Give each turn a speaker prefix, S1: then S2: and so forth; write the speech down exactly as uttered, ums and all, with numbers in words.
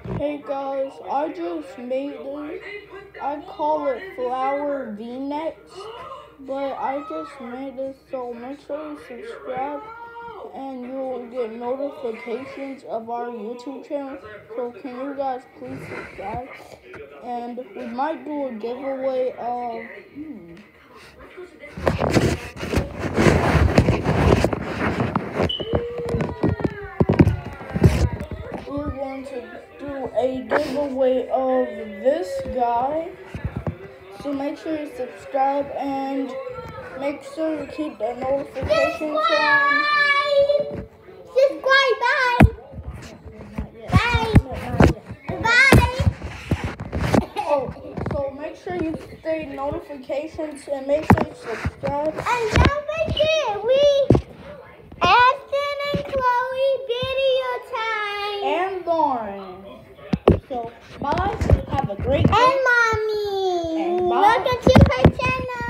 S1: Hey guys, I just made this. I call it flower V-necks, but I just made this, so make sure you subscribe and you'll get notifications of our YouTube channel. So can you guys please subscribe? And we might do a giveaway of hmm, we're going to do a giveaway of this guy. So make sure you subscribe and make sure you keep the notifications on.
S2: Subscribe! Bye! Bye! Bye!
S1: Oh, so make sure you stay notifications and make sure you subscribe.
S2: And don't forget, we Ashton and Chloe video time.
S1: And Lauren. So bye. Have a great day.
S2: And mommy.
S1: And bye.
S2: Welcome to her channel.